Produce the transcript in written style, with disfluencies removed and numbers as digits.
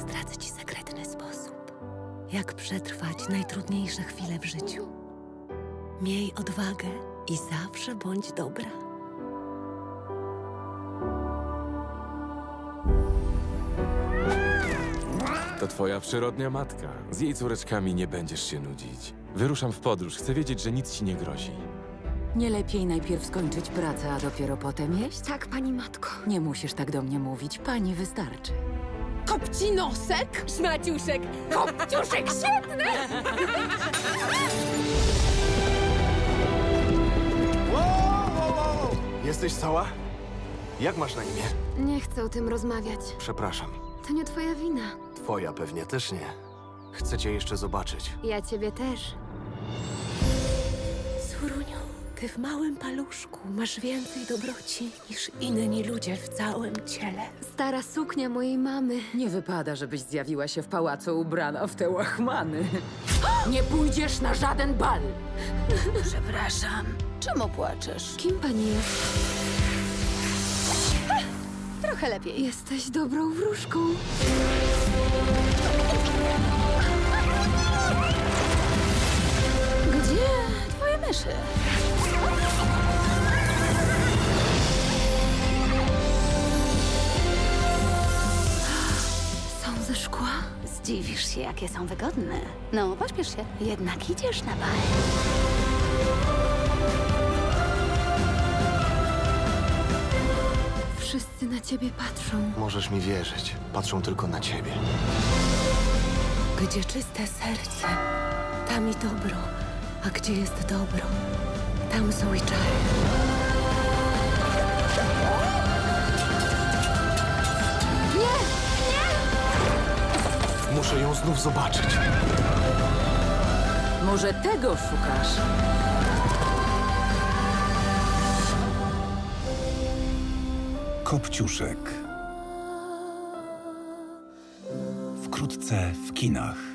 Zdradzę ci sekretny sposób, jak przetrwać najtrudniejsze chwile w życiu. Miej odwagę i zawsze bądź dobra. To twoja przyrodnia matka. Z jej córeczkami nie będziesz się nudzić. Wyruszam w podróż. Chcę wiedzieć, że nic ci nie grozi. Nie lepiej najpierw skończyć pracę, a dopiero potem jeść? Tak, pani matko. Nie musisz tak do mnie mówić. Pani wystarczy. Kopcinosek? Szmaciuszek. Kopciuszek, świetne! Wow! Jesteś cała? Jak masz na imię? Nie chcę o tym rozmawiać. Przepraszam. To nie twoja wina. Twoja pewnie też nie. Chcę cię jeszcze zobaczyć. Ja ciebie też. Córuniu, ty w małym paluszku masz więcej dobroci niż inni ludzie w całym ciele. Stara suknia mojej mamy. Nie wypada, żebyś zjawiła się w pałacu ubrana w te łachmany. Nie pójdziesz na żaden bal! Przepraszam, czemu płaczesz? Kim pani jest? Trochę lepiej. Jesteś dobrą wróżką. Gdzie twoje myszy? Są ze szkła? Zdziwisz się, jakie są wygodne. No, pośpiesz się. Jednak idziesz na bal. Wszyscy na ciebie patrzą. Możesz mi wierzyć. Patrzą tylko na ciebie. Gdzie czyste serce, tam i dobro. A gdzie jest dobro, tam są i czary. Muszę ją znów zobaczyć. Może tego szukasz? Kopciuszek. Wkrótce w kinach.